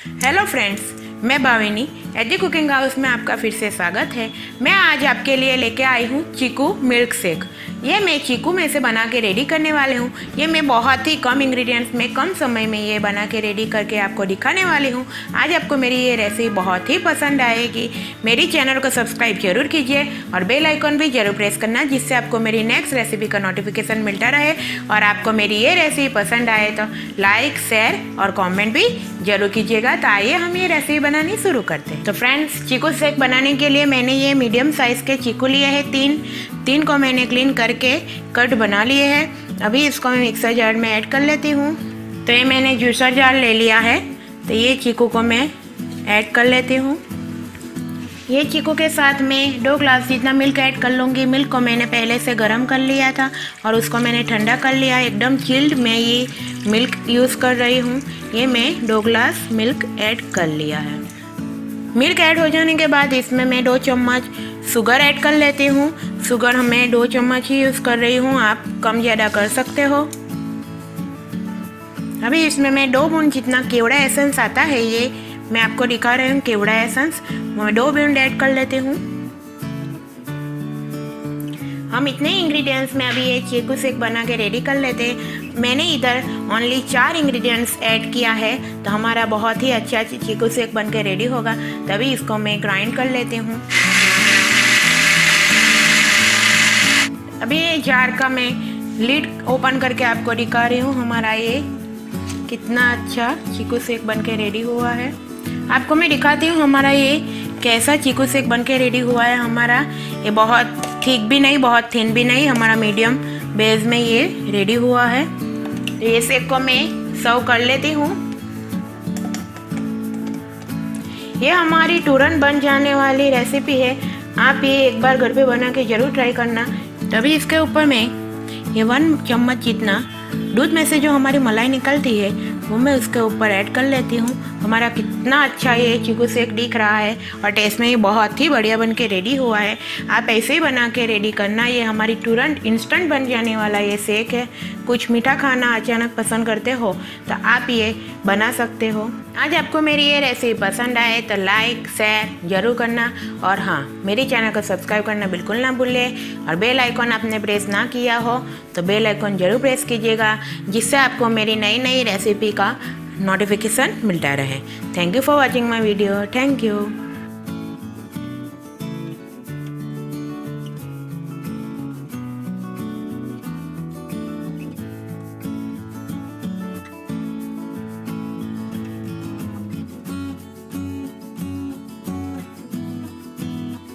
Hello friends, मैं भाविनी एजी cooking house में आपका फिर से स्वागत है। मैं आज आपके लिए लेके आई हूँ चीकू मिल्क शेक। ये मैं चीकू में से बना के रेडी करने वाले हूँ। ये मैं बहुत ही कम इंग्रेडिएंट्स में कम समय में ये बना के रेडी करके आपको दिखाने वाली हूँ। आज आपको मेरी ये रेसिपी बहुत ही पसंद आएगी। मेरी चैनल को सब्सक्राइब जरूर कीजिए और बेल आइकन भी जरूर प्रेस करना, जिससे आपको मेरी नेक्स्ट रेसिपी का नोटिफिकेशन मिलता रहे। और आपको मेरी ये रेसिपी पसंद आए तो लाइक, शेयर और कॉमेंट भी जरूर कीजिएगा। तो आइए हम ये रेसिपी बनानी शुरू करते हैं। तो फ्रेंड्स, चीकू शेक बनाने के लिए मैंने ये मीडियम साइज़ के चीकू लिए हैं। तीन को मैंने क्लीन करके कट बना लिए हैं। अभी इसको मैं मिक्सर जार में ऐड कर लेती हूँ। तो ये मैंने जूसर जार ले लिया है। तो ये चीकू को मैं ऐड कर लेती हूँ। ये चीकू के साथ में 2 ग्लास जितना मिल्क ऐड कर लूँगी। मिल्क को मैंने पहले से गर्म कर लिया था और उसको मैंने ठंडा कर लिया। एकदम चिल्ड मैं ये मिल्क यूज़ कर रही हूँ। ये मैं 2 ग्लास मिल्क ऐड कर लिया है। मिल्क ऐड हो जाने के बाद इसमें मैं 2 चम्मच शुगर ऐड कर लेती हूँ। शुगर मैं 2 चम्मच ही यूज़ कर रही हूँ, आप कम ज़्यादा कर सकते हो। अभी इसमें मैं 2 बूंद जितना केवड़ा एसेंस आता है, ये मैं आपको दिखा रही हूँ केवड़ा एसेंस, मैं 2 बूंद ऐड कर लेती हूँ। हम इतने इंग्रेडिएंट्स में अभी ये चीकू शेक बना के रेडी कर लेते हैं। मैंने इधर ओनली 4 इंग्रेडिएंट्स ऐड किया है, तो हमारा बहुत ही अच्छा चीकू शेक बन के रेडी होगा। तभी इसको मैं ग्राइंड कर लेती हूँ। अभी ये जार का मैं लिड ओपन करके आपको दिखा रही हूँ हमारा ये कितना अच्छा चीकू शेक बन के रेडी हुआ है। आपको मैं दिखाती हूँ हमारा ये कैसा चीकू शेक बन के रेडी हुआ है। हमारा ये बहुत थिक भी नहीं, बहुत थिन भी नहीं, हमारा मीडियम बेस में ये रेडी हुआ है। तो ये शेक को मैं सर्व कर लेती हूँ। ये हमारी तुरंत बन जाने वाली रेसिपी है। आप ये एक बार घर पे बना के ज़रूर ट्राई करना। तभी इसके ऊपर मैं ये 1 चम्मच जितना दूध में से जो हमारी मलाई निकलती है वो मैं उसके ऊपर ऐड कर लेती हूँ। हमारा कितना अच्छा ये चीकू शेक दिख रहा है और टेस्ट में ये बहुत ही बढ़िया बन के रेडी हुआ है। आप ऐसे ही बना के रेडी करना। ये हमारी तुरंत इंस्टेंट बन जाने वाला ये शेक है। कुछ मीठा खाना अचानक पसंद करते हो तो आप ये बना सकते हो। आज आपको मेरी ये रेसिपी पसंद आए तो लाइक, शेयर जरूर करना। और हाँ, मेरे चैनल को सब्सक्राइब करना बिल्कुल ना भूलें। और बेल आइकॉन आपने प्रेस ना किया हो तो बेल आइकॉन जरूर प्रेस कीजिएगा, जिससे आपको मेरी नई नई रेसिपी का नोटिफिकेशन मिलता रहे। Thank you for watching my video. Thank you.